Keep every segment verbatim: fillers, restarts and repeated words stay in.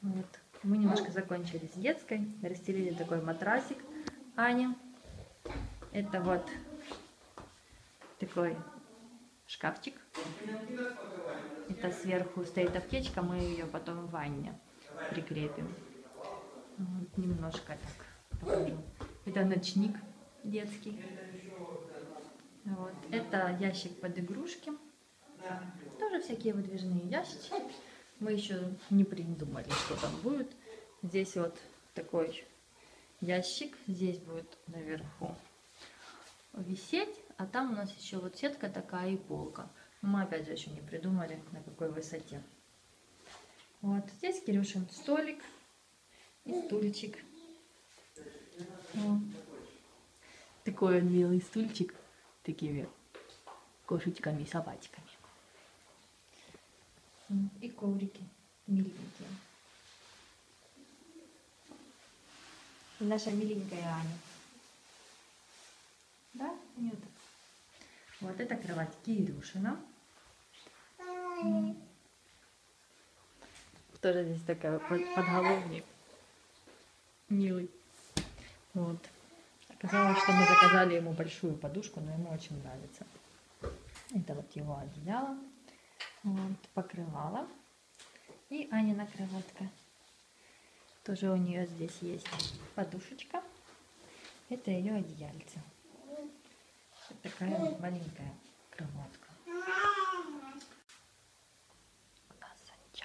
Вот. Мы немножко закончили с детской, расстелили такой матрасик Ане. Это вот такой шкафчик. Это сверху стоит аптечка, мы ее потом в ванне прикрепим. Вот, немножко так покажу. Это ночник детский. Вот. Это ящик под игрушки. Тоже всякие выдвижные ящички. Мы еще не придумали, что там будет. Здесь вот такой ящик. Здесь будет наверху висеть. А там у нас еще вот сетка такая и полка. Но мы опять же еще не придумали, на какой высоте. Вот здесь Кирюшин столик и стульчик. Вот. Такой он милый стульчик. Такими кошечками и собачками. И коврики миленькие. И наша миленькая Аня. Да? Нет. Вот это кровать Кирюшина. Тоже здесь такой подголовник. Милый. Вот. Оказалось, что мы заказали ему большую подушку, но ему очень нравится. Это вот его одеяло. Вот, покрывало. И Анина кроватка. Тоже у нее здесь есть подушечка. Это ее одеяльце. Вот такая вот маленькая кроватка. У нас час.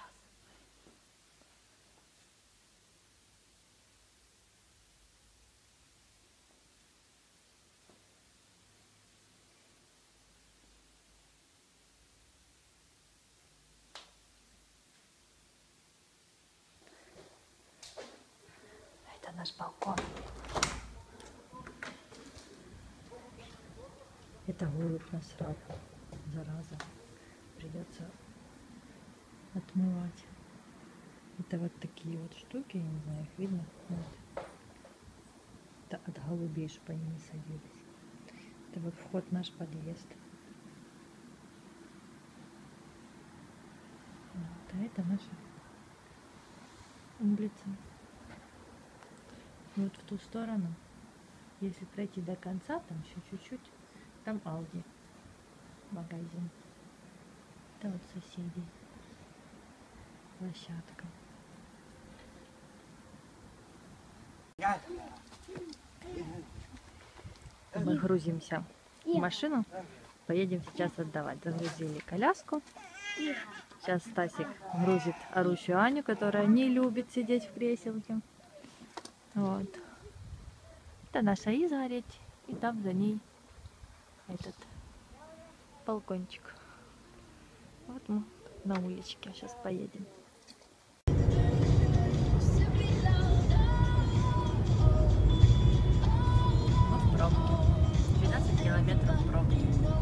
Это наш балкон. Это голубь насрал, зараза. Придется отмывать. Это вот такие вот штуки, я не знаю, их видно? Вот. Это от голубей, чтобы они не садились. Это вот вход в наш подъезд. Вот, а это наша улица. Вот в ту сторону, если пройти до конца, там еще чуть-чуть, там Алди магазин. Это вот соседи. Площадка. Мы грузимся в машину, поедем сейчас отдавать. Загрузили коляску. Сейчас Стасик грузит орущую Аню, которая не любит сидеть в креселке. Вот. Это наша изгородь, и там за ней этот балкончик. Вот мы на уличке сейчас поедем. Мы в пробке. двенадцать километров пробки.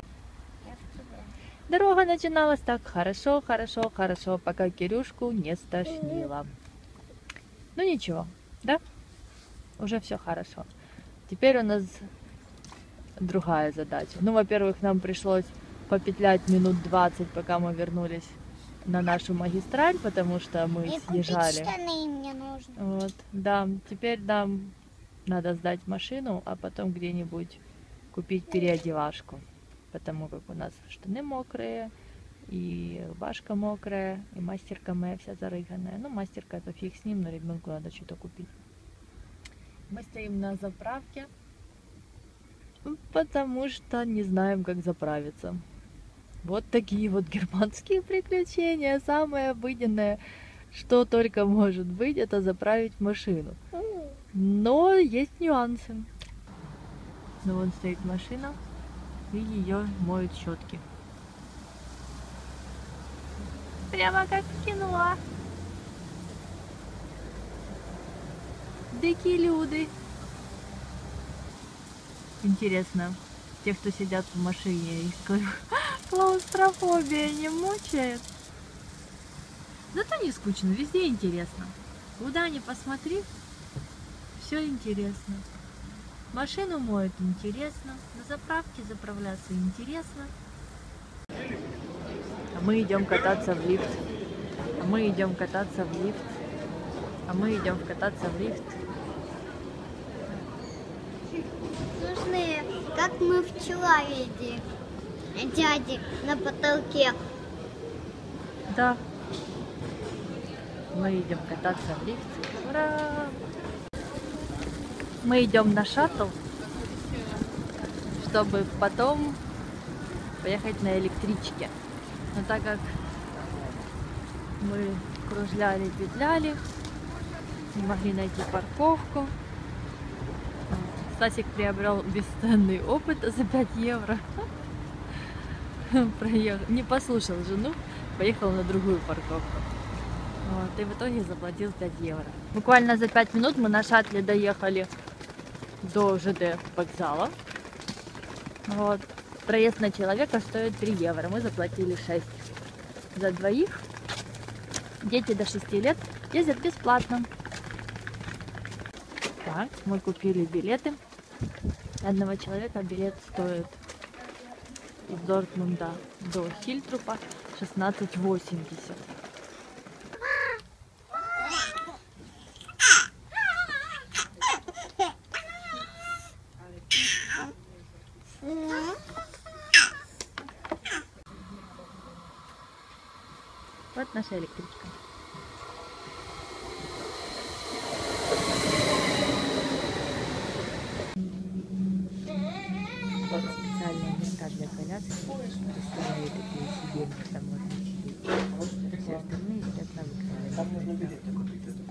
Дорога начиналась так хорошо, хорошо, хорошо, пока Кирюшку не стошнило. Ну ничего, да? Уже все хорошо. Теперь у нас другая задача. Ну, во-первых, нам пришлось попетлять минут двадцать, пока мы вернулись на нашу магистраль, потому что мы и съезжали. Купить штаны мне нужно. Вот, да. Теперь нам надо сдать машину, а потом где-нибудь купить переодевашку, потому как у нас штаны мокрые, и рубашка мокрая, и мастерка моя вся зарыганная. Ну, мастерка это фиг с ним, но ребенку надо что-то купить. Мы стоим на заправке, потому что не знаем, как заправиться. Вот такие вот германские приключения. Самое обыденное, что только может быть, это заправить машину. Но есть нюансы. Ну, вон стоит машина, и ее моют щетки. Прямо как в кино. Дикие люди. Интересно, те, кто сидят в машине, их клаустрофобия не мучает? Зато не скучно, везде интересно. Куда ни посмотри, все интересно. Машину моют интересно, на заправке заправляться интересно. А мы идем кататься в лифт. А мы идем кататься в лифт. А мы идем кататься в лифт. Слушай, как мы вчера видели дяди на потолке. Да. Мы идем кататься в лифт. Ура! Мы идем на шаттл, чтобы потом поехать на электричке. Но так как мы кружляли, петляли, не могли найти парковку, Стасик приобрел бесценный опыт за пять евро. Проехал, не послушал жену, поехал на другую парковку. Вот, и в итоге заплатил пять евро. Буквально за пять минут мы на шаттле доехали до ЖД вокзала. Вот. Проезд на человека стоит три евро. Мы заплатили шесть. За двоих дети до шести лет ездят бесплатно. Так, мы купили билеты. Одного человека билет стоит из Дортмунда до Хильтрупа шестнадцать восемьдесят. Вот наша электричка. Специальные места для коляски. Представляю такие сиденья, там можно сидеть. Все остальные сидят на выходе.